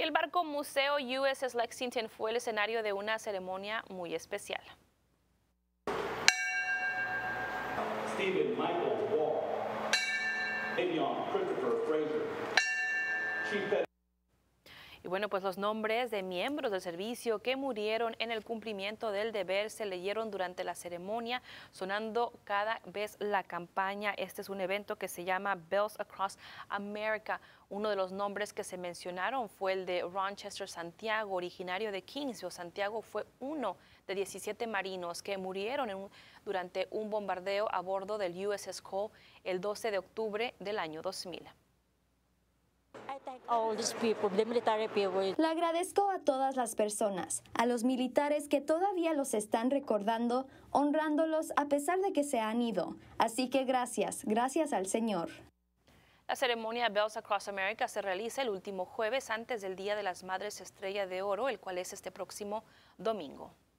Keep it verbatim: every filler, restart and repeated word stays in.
Y el barco museo U S S Lexington fue el escenario de una ceremonia muy especial. Stephen Michael Wall, Avion Christopher Fraser, Chief Petty. Y bueno, pues los nombres de miembros del servicio que murieron en el cumplimiento del deber se leyeron durante la ceremonia, sonando cada vez la campaña. Este es un evento que se llama Bells Across America. Uno de los nombres que se mencionaron fue el de Rochester Santiago, originario de Kingsville. Santiago fue uno de diecisiete marinos que murieron en un, durante un bombardeo a bordo del U S S Cole el doce de octubre del año dos mil. Le agradezco a todas las personas, a los militares que todavía los están recordando, honrándolos a pesar de que se han ido. Así que gracias, gracias al Señor. La ceremonia Bells Across America se realiza el último jueves antes del Día de las Madres Estrella de Oro, el cual es este próximo domingo.